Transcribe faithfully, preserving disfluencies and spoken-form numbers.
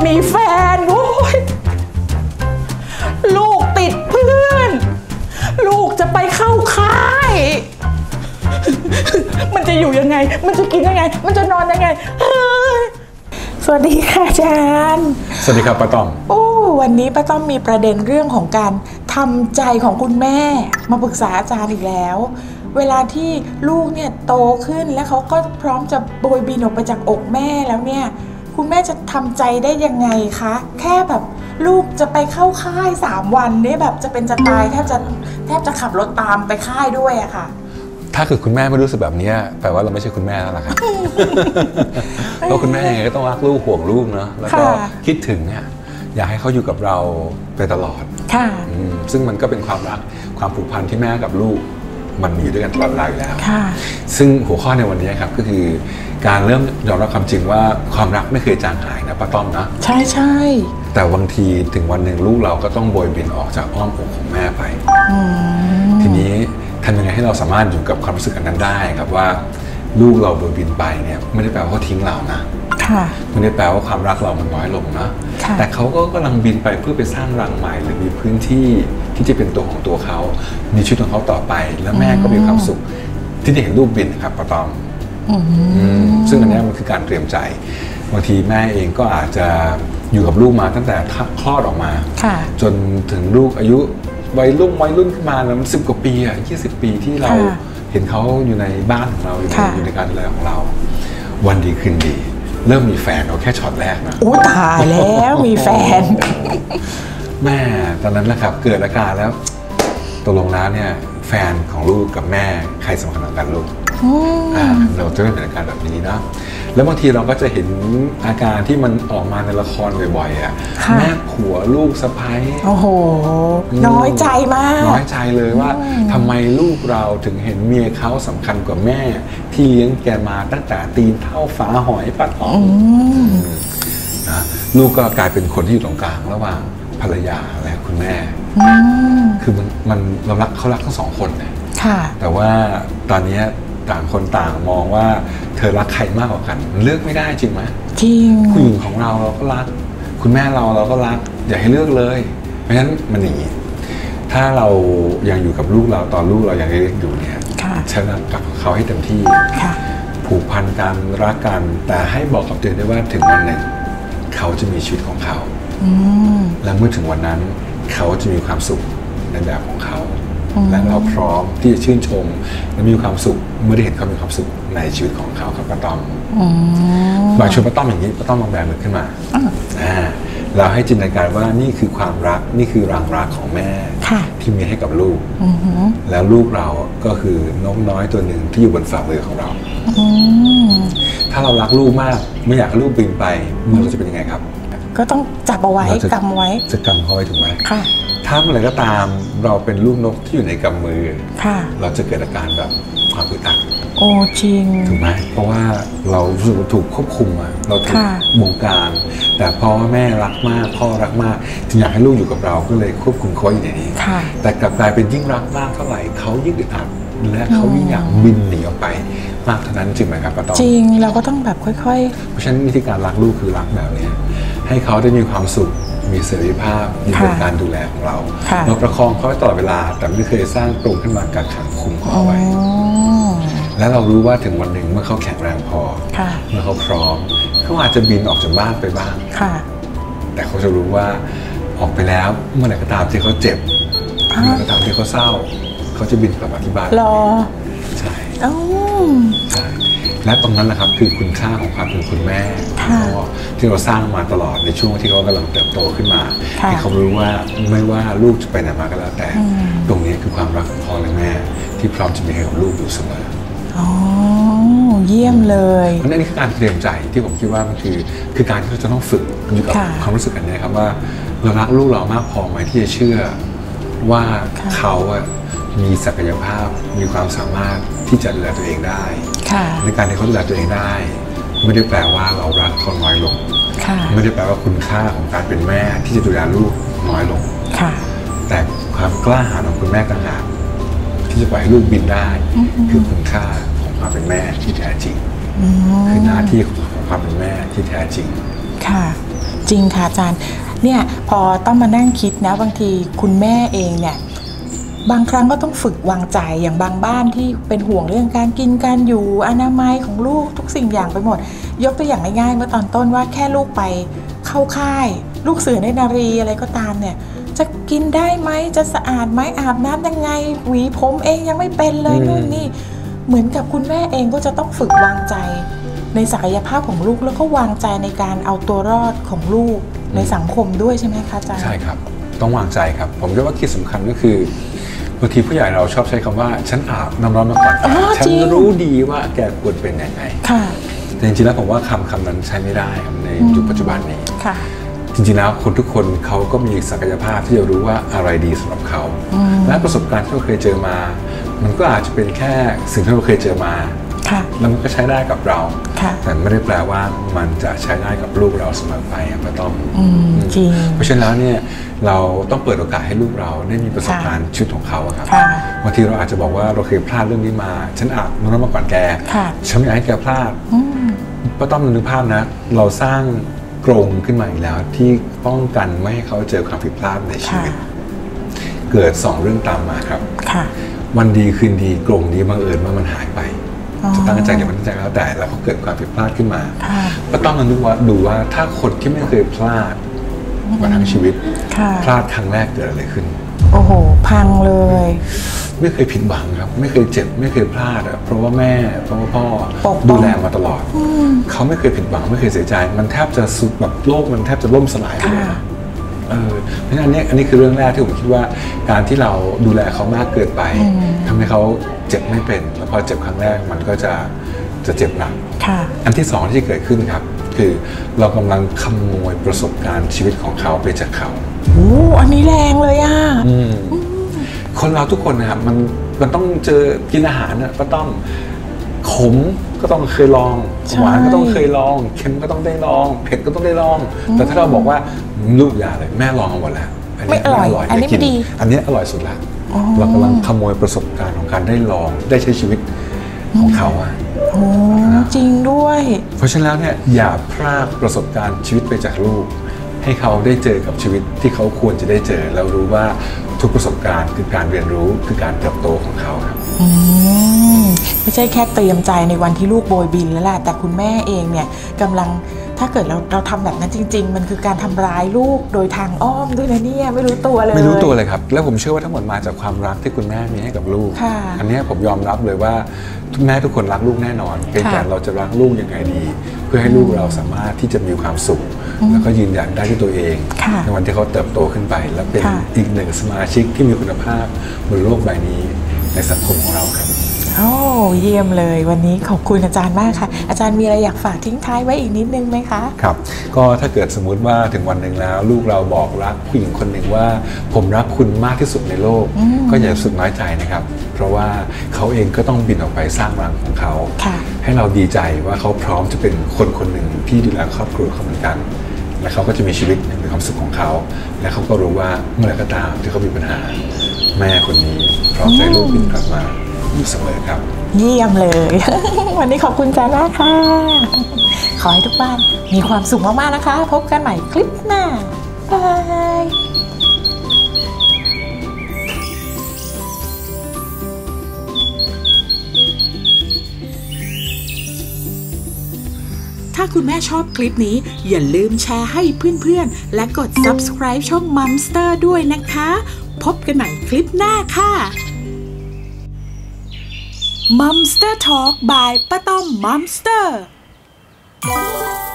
มีแฟนโว้ยลูกติดเพื่อนลูกจะไปเข้าค่ายมันจะอยู่ยังไงมันจะกินยังไงมันจะนอนยังไงสวัสดีค่ะอาจารย์สวัสดีครับป้าต้อมโอ้วันนี้ป้าต้อมมีประเด็นเรื่องของการทำใจของคุณแม่มาปรึกษาอาจารย์อีกแล้วเวลาที่ลูกเนี่ยโตขึ้นแล้วเขาก็พร้อมจะโบยบินออกไปจากอกแม่แล้วเนี่ยคุณแม่จะทำใจได้ยังไงคะแค่แบบลูกจะไปเข้าค่ายสามวันเนี่ยแบบจะเป็นจะตายแทบจะแทบจะขับรถตามไปค่ายด้วยอะค่ะถ้าคือคุณแม่ไม่รู้สึกแบบนี้แปลว่าเราไม่ใช่คุณแม่แล้วล่ะครับเพราะคุณแม่ยังไงก็ต้องรักลูกห่วงลูกเนาะแล้วก็คิดถึงเนี่ยอยากให้เขาอยู่กับเราไปตลอดค่ะซึ่งมันก็เป็นความรักความผูกพันที่แม่กับลูกมันมีด้วยกันตลอดเวลาอยู่แล้วซึ่งหัวข้อในวันนี้ครับก็คือการเริ่มยอมรับความจริงว่าความรักไม่เคยจางหายนะป้าต้อมนะใช่ใช่แต่บางทีถึงวันหนึ่งลูกเราก็ต้องโบยบินออกจากอ้อมอกของแม่ไปทีนี้ทำยังไงให้เราสามารถอยู่กับความรู้สึกอันนั้นได้ครับว่าลูกเราโบยบินไปเนี่ยไม่ได้แปลว่าเขาทิ้งเรานะไม่ได้แปลว่าความรักเรามันน้อยลงนะแต่เขาก็กำลังบินไปเพื่อไปสร้างรังใหม่หรือมีพื้นที่ที่จะเป็นตัวของตัวเขามีชีวิตของเขาต่อไปแล้วแม่ก็มีความสุขที่ได้เห็นลูกบินครับป้าต้อมซึ่งอันนี้มันคือการเตรียมใจบางทีแม่เองก็อาจจะอยู่กับลูกมาตั้งแต่คลอดออกมาจนถึงลูกอายุวัยรุ่นวัยรุ่นขึ้นมาแล้วมันสิบกว่าปีอ่ะยี่สิบปีที่เราเห็นเขาอยู่ในบ้านของเราอยู่ในอยู่ในการดูแลของเราวันดีคืนดีเริ่มมีแฟนเราแค่ช็อตแรกนะโอ้ตายแล้วมีแฟนแม่ตอนนั้นนะครับเกิดอาการแล้วตกลงแล้วเนี่ยแฟนของลูกกับแม่ใครสำคัญกว่ากันลูกเราจะเริ่มเห็นอาการแบบนี้นะแล้วบางทีเราก็จะเห็นอาการที่มันออกมาในละครบ่อยๆอ่ะแม่ผัวลูกสะใภ้โอ้โหน้อยใจมากน้อยใจเลยว่าทำไมลูกเราถึงเห็นเมียเขาสำคัญกว่าแม่ที่เลี้ยงแกมาตั้งแต่ตีนเท่าฝาหอยปัดออกนะลูกก็กลายเป็นคนที่อยู่ตรงกลางระหว่างภรรยาและคุณแม่คือมันมันเรารักเขารักทั้งสองคนเนี่ยแต่ว่าตอนนี้ต่างคนต่างมองว่าเธอรักใครมากกว่ากันเลือกไม่ได้จริงไหมจริงผู้หญิงของเราเราก็รักคุณแม่เราเราก็รักอย่าให้เลือกเลยเพราะฉะนั้นมันอย่างนี้ถ้าเรายังอยู่กับลูกเราตอนลูกเรายังเล็กอยู่เนี่ยใช้เวลากับเขาให้เต็มที่ผูกพันกันรักกันแต่ให้บอกกับตัวเองได้ว่าถึงวันหนึ่งเขาจะมีชีวิตของเขาและเมื่อถึงวันนั้นเขาจะมีความสุขในแบบของเขาและเราพร้อมที่จะชื่นชมและมีความสุขเมื่อได้เห็นเขามีความสุขในชีวิตของเขาครับป้าต้อมบางชวนป้าต้อมอย่างนี้ป้าต้อมลองแบมือขึ้นมาเราให้จินตนาการว่านี่คือความรักนี่คือรังรักของแม่ที่มีให้กับลูกแล้วลูกเราก็คือนกน้อยตัวหนึ่งที่อยู่บนฝ่ามือของเราถ้าเรารักลูกมากไม่อยากให้ลูกบินไปมือเราจะเป็นยังไงครับก็ต้องจับเอาไว้กำไว้จะกำเขาไว้ถูกไหมถ้าเมื่อไหร่ก็ตามเราเป็นลูกนกที่อยู่ในกำมือเราจะเกิดอาการแบบความอึดอัดโอ้จริงถูกไหมเพราะว่าเราถูกควบคุมอะเราถูกบงการแต่พ่อแม่รักมากพ่อรักมากจึงอยากให้ลูกอยู่กับเราก็เลยควบคุมเขาอยู่ในนี้แต่กลับกลายเป็นยิ่งรักมากเท่าไหร่เขายิ่งอึดอัดและเขายิ่งอยากบินหนีออกไปมากเท่านั้นจริงไหมครับป้าต้อมจริงเราก็ต้องแบบค่อยๆเพราะฉะนั้นวิธีการรักลูกคือรักแบบนี้ให้เขาได้มีความสุขมีเสรีภาพมีการดูแลของเราเราประคองเขาตลอดเวลาแต่ไม่เคยสร้างกรงขึ้นมากักขังคุมเขาเอาไว้และเรารู้ว่าถึงวันหนึ่งเมื่อเขาแข็งแรงพอเมื่อเขาพร้อมเขาอาจจะบินออกจากบ้านไปบ้างแต่เขาจะรู้ว่าออกไปแล้วเมื่อไหร่ก็ตามที่เขาเจ็บเมื่อไหร่ก็ตามที่เขาเศร้าเขาจะบินกลับมาที่บ้านรอใช่ใช่และตรงนั้นนะครับคือคุณค่าของความเป็นคุณแม่ที่เราสร้างมาตลอดในช่วงที่เขากำลังเติบโตขึ้นมาให้เขารู้ว่าไม่ว่าลูกจะไปไหนมาก็แล้วแต่ตรงนี้คือความรักของพ่อและแม่ที่พร้อมจะมีให้กับลูกอยู่เสมออ๋อเยี่ยมเลยเพราะนั่นนี่คือการเตรียมใจที่ผมคิดว่ามันคือคือการที่เราจะต้องฝึกอยู่กับความรู้สึกอันนี้ครับว่าเรารักลูกเรามากพอไหมที่จะเชื่อว่าเขามีศักยภาพมีความสามารถที่จะดูแลตัวเองได้ในการที่เขาดูแลตัวเองได้ไม่ได้แปลว่าเรารักเขาน้อยลงไม่ได้แปลว่าคุณค่าของการเป็นแม่ที่จะดูแลลูกน้อยลงแต่ความกล้าหาญของคุณแม่ต่างหากที่จะปล่อยให้ลูกบินได้คือคุณค่าของความเป็นแม่ที่แท้จริงคือหน้าที่ของความเป็นแม่ที่แท้จริงค่ะจริงค่ะอาจารย์เนี่ยพอต้องมานั่งคิดนะบางทีคุณแม่เองเนี่ยบางครั้งก็ต้องฝึกวางใจอย่างบางบ้านที่เป็นห่วงเรื่องการกินการอยู่อนามัยของลูกทุกสิ่งอย่างไปหมดยกตัวอย่างง่ายๆเมื่อตอนต้นว่าแค่ลูกไปเข้าค่ายลูกเสือเนตรนารีอะไรก็ตามเนี่ยจะกินได้ไหมจะสะอาดไหมอาบน้ำยังไงหวีผมเองยังไม่เป็นเลยนู่นนี่เหมือนกับคุณแม่เองก็จะต้องฝึกวางใจในศักยภาพของลูกแล้วก็วางใจในการเอาตัวรอดของลูกในสังคมด้วยใช่ไหมคะอาจารย์ใช่ครับต้องวางใจครับผมคิดว่าคีย์สำคัญก็คือบางทีผู้ใหญ่เราชอบใช้คำว่าฉันอาบน้ำร้อนมาก่อนฉันรู้ดีว่าแกควรเป็นยังไงแต่จริงๆแล้วผมว่าคำคำนั้นใช้ไม่ได้ในยุคปัจจุบันนี้จริงๆแล้วคนทุกคนเขาก็มีศักยภาพที่จะรู้ว่าอะไรดีสำหรับเขาและประสบการณ์ที่เราเคยเจอมามันก็อาจจะเป็นแค่สิ่งที่เราเคยเจอมาแล้วมันก็ใช้ได้กับเราแต่ไม่ได้แปลว่ามันจะใช้ได้กับลูกเราเสมอไปไม่ต้องจริงเพราะฉะนั้นแล้วเนี่ยเราต้องเปิดโอกาสให้ลูกเราได้มีประสบการณ์ชีวิตของเขาครับบางทีเราอาจจะบอกว่าเราเคยพลาดเรื่องนี้มาฉันอาบน้ำมาก่อนแกฉันไม่อยากให้แกพลาดก็ต้องนึกภาพนะเราสร้างกรงขึ้นมาอีกแล้วที่ป้องกันไม่ให้เขาเจอความผิดพลาดในชีวิตเกิดสองเรื่องตามมาครับวันดีคืนดีกรงนี้บังเอิญว่ามันหายไปจะตั้งใจหรือไม่ตั้งใจแล้วแต่แล้วเขาเกิดความผิดพลาดขึ้นมาก็ต้องมาดูว่าดูว่าถ้าคนที่ไม่เคยพลาดมาทั้งชีวิตพลาดครั้งแรกเกิดอะไรขึ้นโอ้โหพังเลยไม่เคยผิดหวังครับไม่เคยเจ็บไม่เคยพลาดอ่ะเพราะว่าแม่เพราะว่าพ่อดูแลมาตลอดเขาไม่เคยผิดหวังไม่เคยเสียใจมันแทบจะสุดแบบโลกมันแทบจะล่มสลายไปเลยเออเพราะฉะนั้นอันนี้อันนี้คือเรื่องแรกที่ผมคิดว่าการที่เราดูแลเขามากเกินไปทำให้เขาเจ็บไม่เป็นแล้วพอเจ็บครั้งแรกมันก็จะจะเจ็บหนักอันที่สองที่จะเกิดขึ้นครับคือเรากำลังขโมยประสบการณ์ชีวิตของเขาไปจากเขาโอ้อันนี้แรงเลยอ่ะคนเราทุกคนนะครับมันมันต้องเจอกินอาหารน่ะก็ต้องขมก็ต้องเคยลองหวานก็ต้องเคยลองเค็มก็ต้องได้ลองเผ็ดก็ต้องได้ลองแต่ถ้าเราบอกว่าลูกอย่าเลยแม่ลองมาหมดแล้วไม่อร่อยอันนี้ไม่ดีอันนี้อร่อยสุดละเรากำลังขโมยประสบการณ์ของการได้ลองได้ใช้ชีวิตของเขาอ่ะโอ้จริงด้วยเพราะฉะนั้นแล้วเนี่ยอย่าพลาดประสบการณ์ชีวิตไปจากลูกให้เขาได้เจอกับชีวิตที่เขาควรจะได้เจอแล้วรู้ว่าทุกประสบการณ์คือการเรียนรู้คือการเติบโตของเขาครับไม่ใช่แค่เตรียมใจในวันที่ลูกโบยบินแล้วแหละแต่คุณแม่เองเนี่ยกำลังถ้าเกิดเราเราทำแบบนั้นจริงๆมันคือการทำร้ายลูกโดยทางอ้อมด้วยนะเนี่ยไม่รู้ตัวเลยไม่รู้ตัวเลยครับแล้วผมเชื่อว่าทั้งหมดมาจากความรักที่คุณแม่มีให้กับลูกอันนี้ผมยอมรับเลยว่าแม่ทุกคนรักลูกแน่นอนเพียงแต่เราจะรักลูกยังไงดีเพื่อให้ลูกเราสามารถที่จะมีความสุขแล้วก็ยืนหยัดได้ที่ตัวเองในวันที่เขาเติบโตขึ้นไปและเป็นอีกหนึ่งสมาชิกที่มีคุณภาพบนโลกใบนี้ในสังคมของเราครับโอ้เยี่ยมเลยวันนี้ขอบคุณอาจารย์มากค่ะอาจารย์มีอะไรอยากฝากทิ้งท้ายไว้อีกนิดนึงไหมคะครับก็ถ้าเกิดสมมุติว่าถึงวันหนึ่งแล้วลูกเราบอกรักผู้หญิงคนหนึ่งว่าผมรักคุณมากที่สุดในโลกก็อย่ารู้สึกน้อยใจนะครับเพราะว่าเขาเองก็ต้องบินออกไปสร้างรังของเขาให้เราดีใจว่าเขาพร้อมจะเป็นคนคนหนึ่งที่ดูแลครอบครัวเขาเหมือนกันและเขาก็จะมีชีวิตมีความสุขของเขาและเขาก็รู้ว่าเมื่อไรก็ตามที่เขามีปัญหาแม่คนนี้พร้อมใจลูกบินกลับมาอยู่เสมอครับเยี่ยมเลย วันนี้ขอบคุณอาจารย์มากค่ะขอให้ทุกบ้านมีความสุขมากๆนะคะพบกันใหม่คลิปหน้าบายถ้าคุณแม่ชอบคลิปนี้อย่าลืมแชร์ให้เพื่อนๆและกด ซับสไครบ์ ช่อง Mumster ด้วยนะคะพบกันใหม่คลิปหน้าค่ะ Mumster Talk by ป้าต้อม Mumster